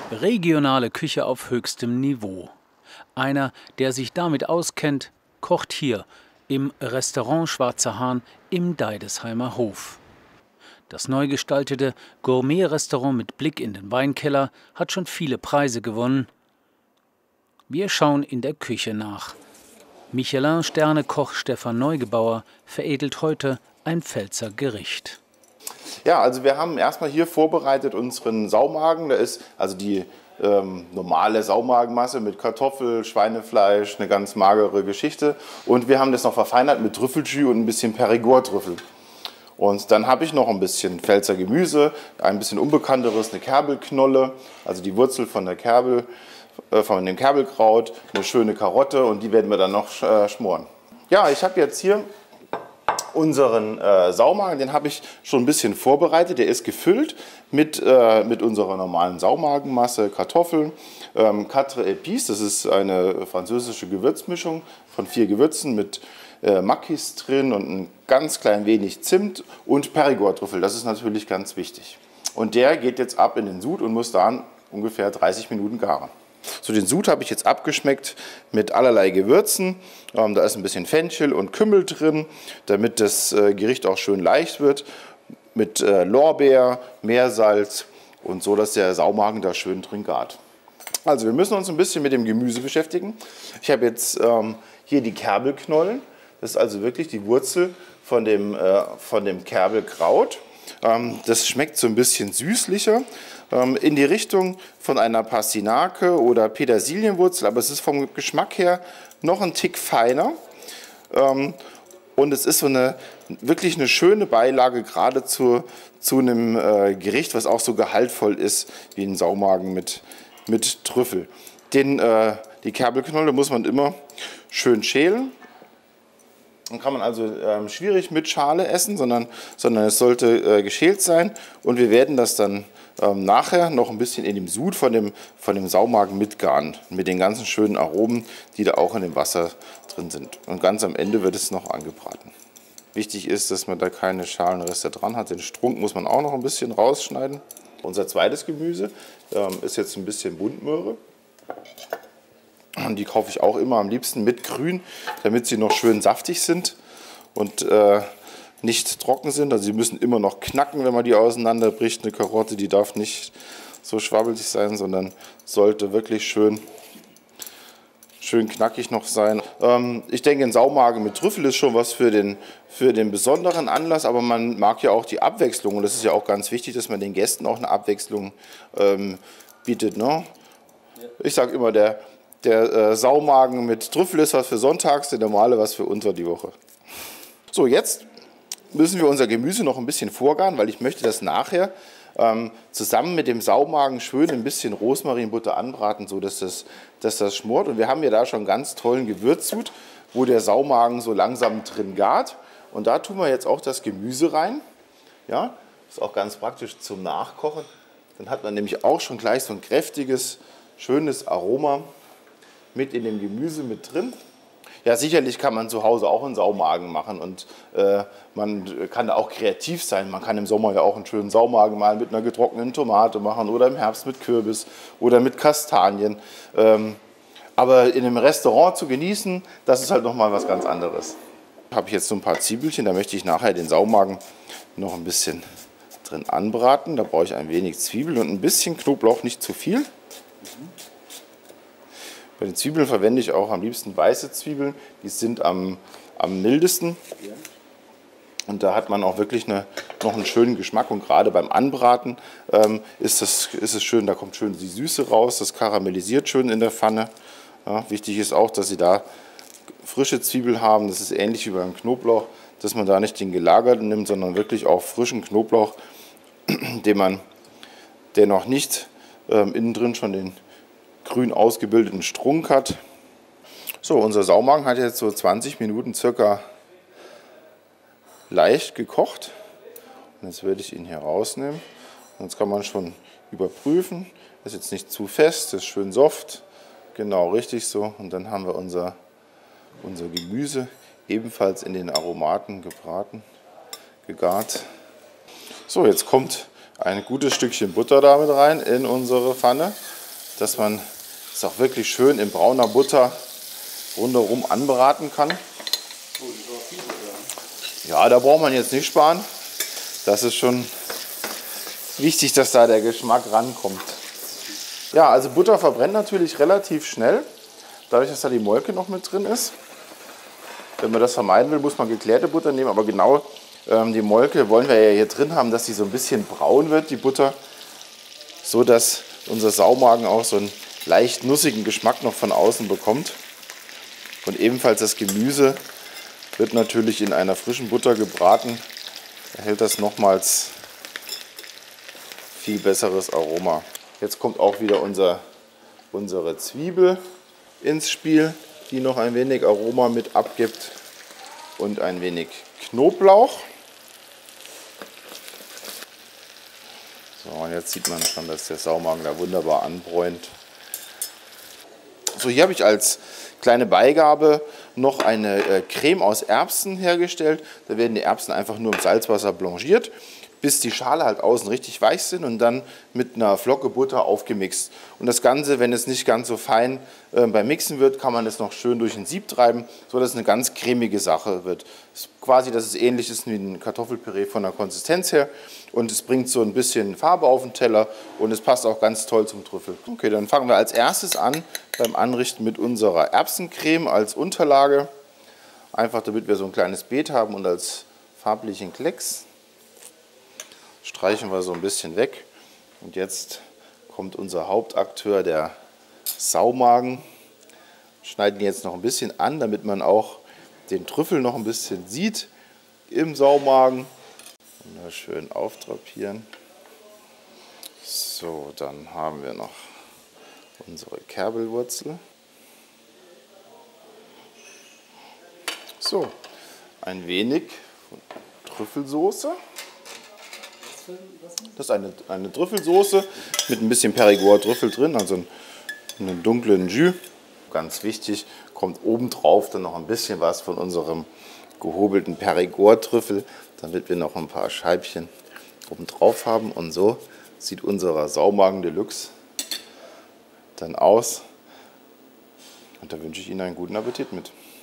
Regionale Küche auf höchstem Niveau. Einer, der sich damit auskennt, kocht hier im Restaurant Schwarzer Hahn im Deidesheimer Hof. Das neu gestaltete Gourmet-Restaurant mit Blick in den Weinkeller hat schon viele Preise gewonnen. Wir schauen in der Küche nach. Michelin-Sterne-Koch Stefan Neugebauer veredelt heute ein Pfälzer Gericht. Ja, also wir haben erstmal hier vorbereitet unseren Saumagen. Da ist also die normale Saumagenmasse mit Kartoffel, Schweinefleisch, eine ganz magere Geschichte. Und wir haben das noch verfeinert mit Trüffeljus und ein bisschen Périgord-Trüffel. Und dann habe ich noch ein bisschen Pfälzer Gemüse, ein bisschen unbekannteres, eine Kerbelknolle, also die Wurzel von der von dem Kerbelkraut, eine schöne Karotte und die werden wir dann noch schmoren. Ja, ich habe jetzt hier unseren Saumagen, den habe ich schon ein bisschen vorbereitet. Der ist gefüllt mit unserer normalen Saumagenmasse, Kartoffeln, Quatre Épices, das ist eine französische Gewürzmischung von 4 Gewürzen mit Makis drin und ein ganz klein wenig Zimt und Périgord-Trüffel. Das ist natürlich ganz wichtig. Und der geht jetzt ab in den Sud und muss dann ungefähr 30 Minuten garen. So, den Sud habe ich jetzt abgeschmeckt mit allerlei Gewürzen. Da ist ein bisschen Fenchel und Kümmel drin, damit das Gericht auch schön leicht wird. Mit Lorbeer, Meersalz und so, dass der Saumagen da schön drin gart. Also wir müssen uns ein bisschen mit dem Gemüse beschäftigen. Ich habe jetzt hier die Kerbelknollen. Das ist also wirklich die Wurzel von dem Kerbelkraut. Das schmeckt so ein bisschen süßlicher, in die Richtung von einer Pastinake oder Petersilienwurzel, aber es ist vom Geschmack her noch ein Tick feiner. Und es ist so wirklich eine schöne Beilage, gerade zu einem Gericht, was auch so gehaltvoll ist wie ein Saumagen mit Trüffel. Die Kerbelknolle muss man immer schön schälen. Dann kann man also schwierig mit Schale essen, sondern es sollte geschält sein. Und wir werden das dann nachher noch ein bisschen in dem Sud von dem Saumagen mitgaren, mit den ganzen schönen Aromen, die da auch in dem Wasser drin sind. Und ganz am Ende wird es noch angebraten. Wichtig ist, dass man da keine Schalenreste dran hat. Den Strunk muss man auch noch ein bisschen rausschneiden. Unser zweites Gemüse ist jetzt ein bisschen Buntmöhre. Und die kaufe ich auch immer am liebsten mit Grün, damit sie noch schön saftig sind und nicht trocken sind. Also sie müssen immer noch knacken, wenn man die auseinanderbricht. Eine Karotte, die darf nicht so schwabbelig sein, sondern sollte wirklich schön knackig noch sein. Ich denke, ein Saumagen mit Trüffel ist schon was für den besonderen Anlass, aber man mag ja auch die Abwechslung. Und das ist ja auch ganz wichtig, dass man den Gästen auch eine Abwechslung bietet. Ne? Ich sage immer, der Saumagen mit Trüffel ist was für sonntags, der normale was für unter die Woche. So, jetzt müssen wir unser Gemüse noch ein bisschen vorgaren, weil ich möchte das nachher zusammen mit dem Saumagen schön ein bisschen Rosmarinbutter anbraten, so dass das schmort. Und wir haben ja da schon einen ganz tollen Gewürzsud, wo der Saumagen so langsam drin gart. Und da tun wir jetzt auch das Gemüse rein. Ja, ist auch ganz praktisch zum Nachkochen. Dann hat man nämlich auch schon gleich so ein kräftiges, schönes Aroma mit in dem Gemüse mit drin. Ja, sicherlich kann man zu Hause auch einen Saumagen machen und man kann da auch kreativ sein. Man kann im Sommer ja auch einen schönen Saumagen mal mit einer getrockneten Tomate machen oder im Herbst mit Kürbis oder mit Kastanien. Aber in einem Restaurant zu genießen, das ist halt nochmal was ganz anderes. Da habe ich jetzt so ein paar Zwiebelchen, da möchte ich nachher den Saumagen noch ein bisschen drin anbraten. Da brauche ich ein wenig Zwiebel und ein bisschen Knoblauch, nicht zu viel. Bei den Zwiebeln verwende ich auch am liebsten weiße Zwiebeln, die sind am mildesten. Und da hat man auch wirklich noch einen schönen Geschmack und gerade beim Anbraten ist es schön, da kommt schön die Süße raus, das karamellisiert schön in der Pfanne. Ja, wichtig ist auch, dass Sie da frische Zwiebel haben, das ist ähnlich wie beim Knoblauch, dass man da nicht den gelagerten nimmt, sondern wirklich auch frischen Knoblauch, der noch nicht innen drin schon den grün ausgebildeten Strunk hat. So, unser Saumagen hat jetzt so 20 Minuten circa leicht gekocht. Und jetzt werde ich ihn hier rausnehmen. Und jetzt kann man schon überprüfen. Ist jetzt nicht zu fest, ist schön soft. Genau, richtig so. Und dann haben wir unser Gemüse ebenfalls in den Aromaten gegart. So, jetzt kommt ein gutes Stückchen Butter damit rein in unsere Pfanne. dass man es auch wirklich schön in brauner Butter rundherum anbraten kann. Ja, da braucht man jetzt nicht sparen. Das ist schon wichtig, dass da der Geschmack rankommt. Ja, also Butter verbrennt natürlich relativ schnell, dadurch, dass da die Molke noch mit drin ist. Wenn man das vermeiden will, muss man geklärte Butter nehmen, aber genau die Molke wollen wir ja hier drin haben, dass die so ein bisschen braun wird, die Butter, so dass unser Saumagen auch so einen leicht nussigen Geschmack noch von außen bekommt. Und ebenfalls das Gemüse wird natürlich in einer frischen Butter gebraten, erhält das nochmals viel besseres Aroma. Jetzt kommt auch wieder unsere Zwiebel ins Spiel, die noch ein wenig Aroma mit abgibt und ein wenig Knoblauch. So, und jetzt sieht man schon, dass der Saumagen da wunderbar anbräunt. So, hier habe ich als kleine Beigabe noch eine Creme aus Erbsen hergestellt. Da werden die Erbsen einfach nur im Salzwasser blanchiert, bis die Schale halt außen richtig weich sind und dann mit einer Flocke Butter aufgemixt. Und das Ganze, wenn es nicht ganz so fein beim Mixen wird, kann man es noch schön durch ein Sieb treiben, sodass es eine ganz cremige Sache wird. Quasi, dass es ähnlich ist wie ein Kartoffelpüree von der Konsistenz her. Und es bringt so ein bisschen Farbe auf den Teller und es passt auch ganz toll zum Trüffel. Okay, dann fangen wir als erstes an beim Anrichten mit unserer Erbsencreme als Unterlage. Einfach damit wir so ein kleines Beet haben und als farblichen Klecks. Streichen wir so ein bisschen weg. Und jetzt kommt unser Hauptakteur, der Saumagen. Schneiden ihn jetzt noch ein bisschen an, damit man auch den Trüffel noch ein bisschen sieht im Saumagen. Wunderschön auftrapieren. So, dann haben wir noch unsere Kerbelwurzel. So, ein wenig Trüffelsoße. Das ist eine Trüffelsoße mit ein bisschen Périgord-Trüffel drin, also einen dunklen Jus. Ganz wichtig, kommt obendrauf dann noch ein bisschen was von unserem gehobelten Périgord-Trüffel, damit wir noch ein paar Scheibchen obendrauf haben. Und so sieht unser Saumagen Deluxe dann aus. Und da wünsche ich Ihnen einen guten Appetit mit.